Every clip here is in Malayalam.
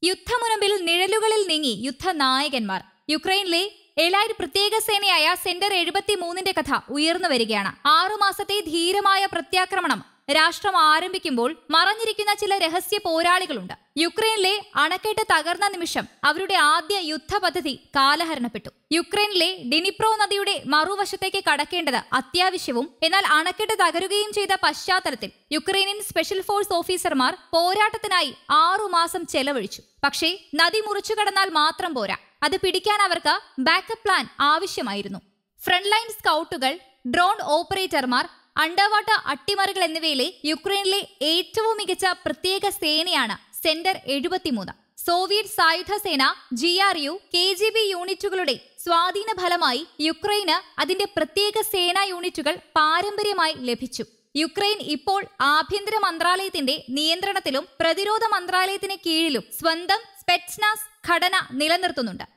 യുദ്ധമുനമ്പിൽ നിഴലുകളിൽ നീങ്ങി യുദ്ധനായകന്മാർ. യുക്രൈനിലെ എലൈറ്റ് പ്രത്യേക സേനയായ സെന്റർ 73ന്റെ കഥ ഉയർന്നു വരികയാണ്. 6 മാസത്തെ ധീരമായ പ്രത്യാക്രമണം രാഷ്ട്രം ആരംഭിക്കുമ്പോൾ മറഞ്ഞിരിക്കുന്ന ചില രഹസ്യ പോരാളികളുണ്ട്. യുക്രൈനിലെ അണക്കെട്ട് തകർന്ന നിമിഷം അവരുടെ ആദ്യ യുദ്ധപദ്ധതി കാലഹരണപ്പെട്ടു. യുക്രൈനിലെ ഡിനിപ്രോ നദിയുടെ മറുവശത്തേക്ക് കടക്കേണ്ടത് അത്യാവശ്യവും എന്നാൽ അണക്കെട്ട് തകരുകയും ചെയ്ത പശ്ചാത്തലത്തിൽ യുക്രൈനിയൻ സ്പെഷ്യൽ ഫോഴ്സ് ഓഫീസർമാർ പോരാട്ടത്തിനായി 6 മാസം ചെലവഴിച്ചു. പക്ഷേ നദി മുറിച്ചു കടന്നാൽ മാത്രം പോരാ, അത് പിടിക്കാൻ അവർക്ക് ബാക്കപ്പ് പ്ലാൻ ആവശ്യമായിരുന്നു. ഫ്രണ്ട് ലൈൻ സ്കൗട്ടുകൾ, ഡ്രോൺ ഓപ്പറേറ്റർമാർ, അണ്ടർ വാട്ടർ അട്ടിമറികൾ എന്നിവയിലെ യുക്രൈനിലെ ഏറ്റവും മികച്ച പ്രത്യേക സേനയാണ് സെന്റർ 73. സോവിയറ്റ് സായുധ സേന, GRU, KGB യൂണിറ്റുകളുടെ സ്വാധീന ഫലമായി യുക്രൈന് അതിന്റെ പ്രത്യേക സേനാ യൂണിറ്റുകൾ പാരമ്പര്യമായി ലഭിച്ചു. യുക്രൈൻ ഇപ്പോൾ ആഭ്യന്തര മന്ത്രാലയത്തിന്റെ നിയന്ത്രണത്തിലും പ്രതിരോധ മന്ത്രാലയത്തിന് കീഴിലും സ്വന്തം സ്പെറ്റ്സ്നാസ് ഘടന നിലനിർത്തുന്നുണ്ട്.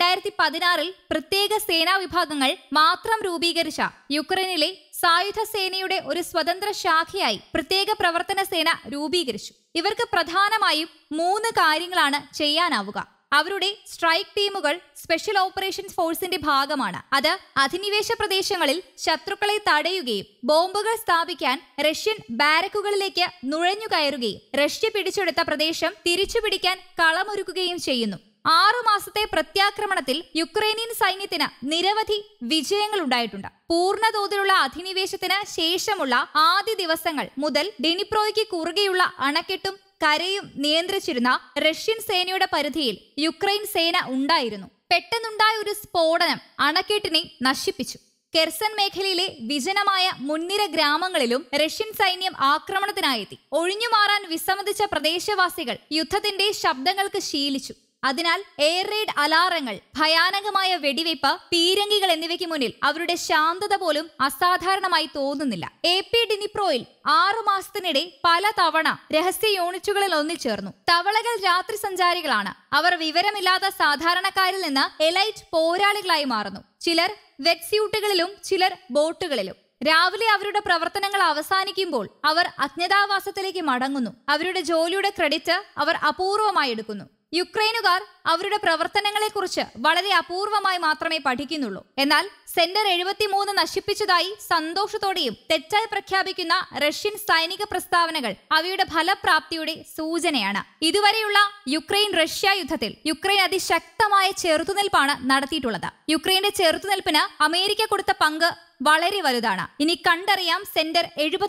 2016 പ്രത്യേക സേനാ വിഭാഗങ്ങൾ മാത്രം രൂപീകരിച്ച യുക്രൈനിലെ സായുധ സേനയുടെ ഒരു സ്വതന്ത്ര ശാഖയായി പ്രത്യേക പ്രവർത്തന സേന രൂപീകരിച്ചു. ഇവർക്ക് പ്രധാനമായും 3 കാര്യങ്ങളാണ് ചെയ്യാനാവുക. അവരുടെ സ്ട്രൈക്ക് ടീമുകൾ സ്പെഷ്യൽ ഓപ്പറേഷൻസ് ഫോഴ്സിന്റെ ഭാഗമാണ്. അത് അധിനിവേശ പ്രദേശങ്ങളിൽ ശത്രുക്കളെ തടയുകയും ബോംബുകൾ സ്ഥാപിക്കാൻ റഷ്യൻ ബാരക്കുകളിലേക്ക് നുഴഞ്ഞുകയറുകയും റഷ്യ പിടിച്ചെടുത്ത പ്രദേശം തിരിച്ചുപിടിക്കാൻ കളമൊരുക്കുകയും ചെയ്യുന്നു. 6 മാസത്തെ പ്രത്യാക്രമണത്തിൽ യുക്രൈനിയൻ സൈന്യത്തിന് നിരവധി വിജയങ്ങൾ ഉണ്ടായിട്ടുണ്ട്. പൂർണ്ണതോതിലുള്ള അധിനിവേശത്തിന് ശേഷമുള്ള ആദ്യ ദിവസങ്ങൾ മുതൽ ഡിനിപ്രോയ്ക്ക് കുറുകെയുള്ള അണക്കെട്ടും കരയും നിയന്ത്രിച്ചിരുന്ന റഷ്യൻ സേനയുടെ പരിധിയിൽ യുക്രൈൻ സേന ഉണ്ടായിരുന്നു. പെട്ടെന്നുണ്ടായ ഒരു സ്ഫോടനം അണക്കെട്ടിനെ നശിപ്പിച്ചു. കെർസൺ മേഖലയിലെ വിജനമായ മുൻനിര ഗ്രാമങ്ങളിലും റഷ്യൻ സൈന്യം ആക്രമണത്തിനായെത്തി. ഒഴിഞ്ഞുമാറാൻ വിസമ്മതിച്ച പ്രദേശവാസികൾ യുദ്ധത്തിന്റെ ശബ്ദങ്ങൾക്ക് ശീലിച്ചു. അതിനാൽ എയർ റെയ്ഡ് അലാറങ്ങൾ, ഭയാനകമായ വെടിവയ്പ്, പീരങ്കികൾ എന്നിവയ്ക്ക് മുന്നിൽ അവരുടെ ശാന്തത പോലും അസാധാരണമായി തോന്നുന്നില്ല. AP ഡിനിപ്രോയിൽ 6 മാസത്തിനിടെ പല തവണ രഹസ്യ യൂണിറ്റുകളിൽ ഒന്നിച്ചേർന്നു. തവളകൾ രാത്രി സഞ്ചാരികളാണ്. അവർ വിവരമില്ലാത്ത സാധാരണക്കാരിൽ നിന്ന് എലൈറ്റ് പോരാളികളായി മാറുന്നു. ചിലർ വെറ്റ് സ്യൂട്ടുകളിലും ചിലർ ബോട്ടുകളിലും. രാവിലെ അവരുടെ പ്രവർത്തനങ്ങൾ അവസാനിക്കുമ്പോൾ അവർ അജ്ഞാതവാസത്തിലേക്ക് മടങ്ങുന്നു. അവരുടെ ജോലിയുടെ ക്രെഡിറ്റ് അവർ അപൂർവമായി എടുക്കുന്നു. യുക്രൈനുകാർ അവരുടെ പ്രവർത്തനങ്ങളെക്കുറിച്ച് വളരെ അപൂർവമായി മാത്രമേ പഠിക്കുന്നുള്ളൂ. എന്നാൽ സെന്റർ 73 നശിപ്പിച്ചതായി സന്തോഷത്തോടെയും തെറ്റായി പ്രഖ്യാപിക്കുന്ന റഷ്യൻ സൈനിക പ്രസ്താവനകൾ അവയുടെ ഫലപ്രാപ്തിയുടെ സൂചനയാണ്. ഇതുവരെയുള്ള യുക്രൈൻ റഷ്യ യുദ്ധത്തിൽ യുക്രൈൻ അതിശക്തമായ ചെറുത്തുനിൽപ്പാണ് നടത്തിയിട്ടുള്ളത്. യുക്രൈന്റെ ചെറുത്തുനിൽപ്പിന് അമേരിക്ക കൊടുത്ത പങ്ക് വളരെ വലുതാണ്. ഇനി കണ്ടറിയാം സെന്റർ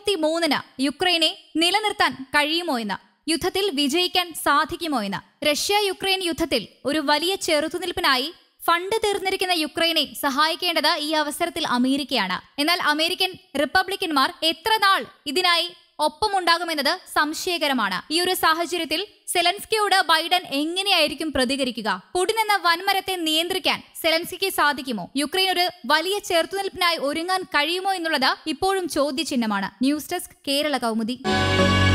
73 യുക്രൈനെ നിലനിർത്താൻ കഴിയുമോ എന്ന്, യുദ്ധത്തിൽ വിജയിക്കാൻ സാധിക്കുമോ എന്ന്. റഷ്യ യുക്രൈൻ യുദ്ധത്തിൽ ഒരു വലിയ ചെറുത്തുനിൽപ്പിനായി ഫണ്ട് തീർന്നിരിക്കുന്ന യുക്രൈനെ സഹായിക്കേണ്ടത് ഈ അവസരത്തിൽ അമേരിക്കയാണ്. എന്നാൽ അമേരിക്കൻ റിപ്പബ്ലിക്കന്മാർ എത്ര നാൾ ഇതിനായി ഒപ്പമുണ്ടാകുമെന്നത് സംശയകരമാണ്. ഈ ഒരു സാഹചര്യത്തിൽ സെലൻസ്കിയോട് ബൈഡൻ എങ്ങനെയായിരിക്കും പ്രതികരിക്കുക? പുടിൻ എന്ന വൻമരത്തെ നിയന്ത്രിക്കാൻ സെലൻസ്കിക്ക് സാധിക്കുമോ? യുക്രൈൻ ഒരു വലിയ ചെറുത്തുനിൽപ്പിനായി ഒരുങ്ങാൻ കഴിയുമോ എന്നുള്ളത് ഇപ്പോഴും ചോദ്യചിഹ്നമാണ്. News desk, Kerala Kaumudi.